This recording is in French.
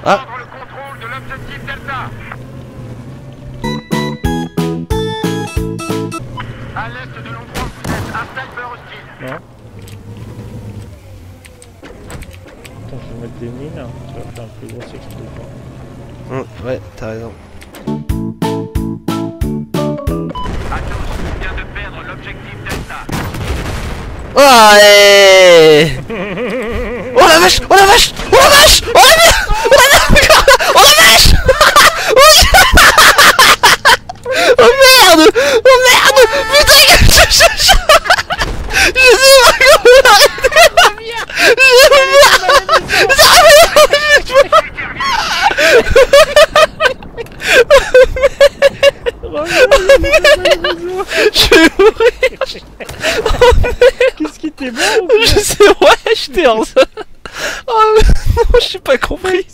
Ah. Prendre le contrôle de l'objectif Delta. À l'est de l'endroit où vous êtes, un sniper hostile. Non. Attends, je vais mettre des mines, hein. Ça va faire un plus gros explosion. Ouais, t'as raison. Athos vient de perdre l'objectif Delta. Ouais. Oh la vache! Oh la vache! Oh la vache! Oh la vache! Oh la vache! Oh la vache! Oh merde! Oh merde! Putain que je sais pas comment l'arrêter! Je vais mourir! Qu'est-ce qui t'est bon? Je sais, ouais, j'étais en zone. Oh non, j'ai pas compris.